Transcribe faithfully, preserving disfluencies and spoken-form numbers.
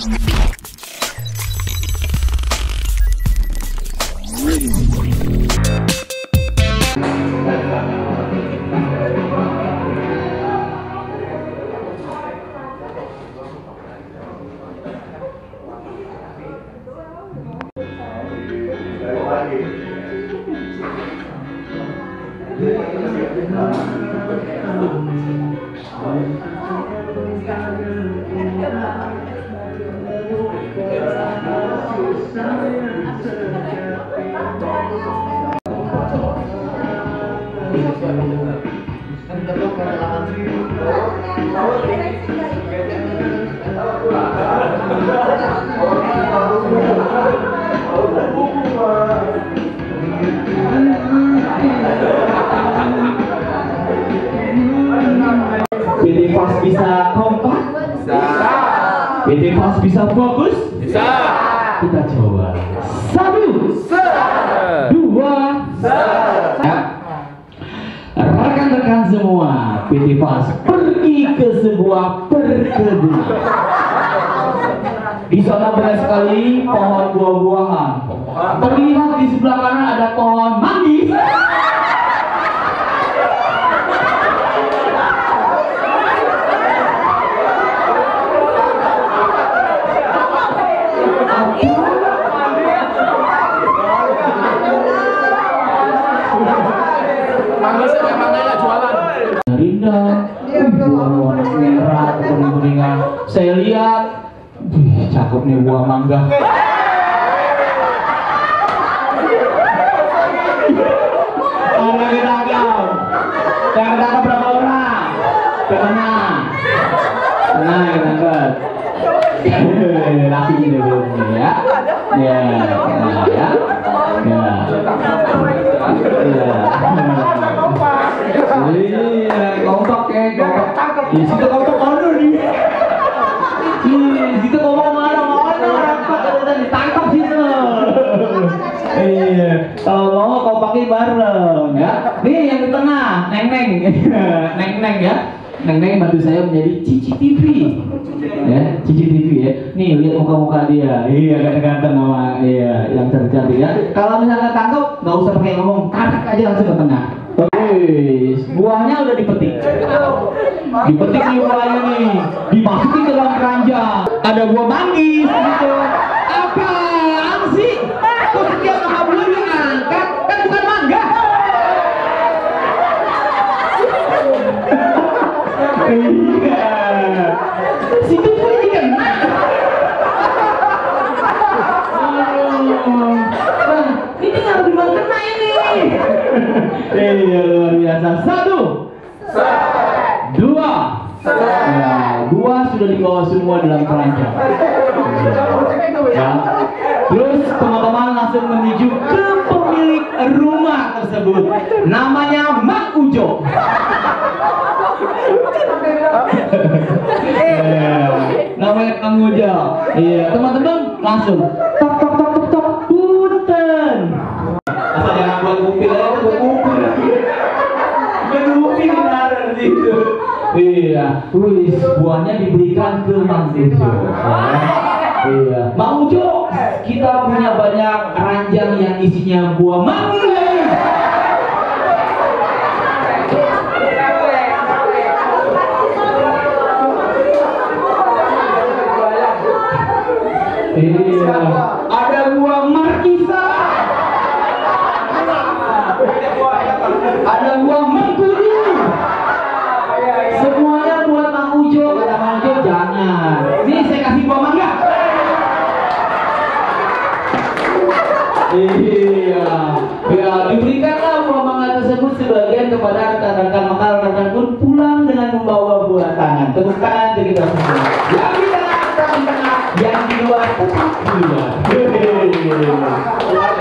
P T Fast bisa kompak? Bisa. P T Fast bisa fokus? Bisa. Kita coba. Satu, dua, ya. Rekan-rekan semua, P T Fast pergi ke sebuah perkebunan. Di sana banyak sekali pohon buah-buahan. Terlihat di sebelah kanan ada pohon manggis. Rindang, buah warna merah, kuning-kuningan. Saya lihat, wih, cakep nih buah mangga. Orang ditangkap, yang ditangkap berapa orang? Tenang, tenang ditangkap. Laki ini belum ya, ya, nah, ya, ya, ya. Iya, kompak ya, kompak. Di situ kompak mana nih? Di situ kompak mana mana? Kita ditangkap situ. Iya, kalau mau kompaknya bareng ya. Nih yang di tengah, neng neng, neng neng ya. Neng neng bantu saya menjadi Cici T V. Ya, Cici T V ya. Nih lihat muka-muka dia. Iya, ganteng-ganteng sama iya yang cantik ya. Kalau misalnya tangkap, nggak usah pakai ngomong, tarik aja langsung ke tengah. Oke, buahnya udah dipetik. Dipetik nih buahnya nih, dimasukin ke dalam keranjang. Ada buah manggis gitu. Apaan sih? Kok setiap makan buah diangkat? Kan bukan mangga. Iya. Situ pun ini kan. Ini harus dimakan ini. Iya luar biasa. Satu, dua, ya, dua sudah dibawa semua dalam keranjang. Ya. Terus teman-teman langsung menuju ke pemilik rumah tersebut. Namanya Mak Ujo. Yeah. Namanya Kang Ujo. Iya, teman-teman langsung tok tok tok tok tok punten. Asal jangan buat kupil aja, buat kupil. Menupil ada di situ. Iya, wis buahnya diberikan ke Mang Ujo. Iya, Mang Ujo, kita punya banyak keranjang yang isinya buah manggis. Iya, ada buah markisa, ada buah mengkudu. Semuanya buat Mang Ujo. Kata Mang Ujo jangan. Nih saya kasih buah mangga. Iya, ya diberikanlah buah mangga tersebut sebagian kepada rekan-rekan, maka rekan pun pulang dengan membawa buah tangan. Tepuk tangan untuk kita semua. Yang di tengah, yang di tengah, yang di luar tetap di luar.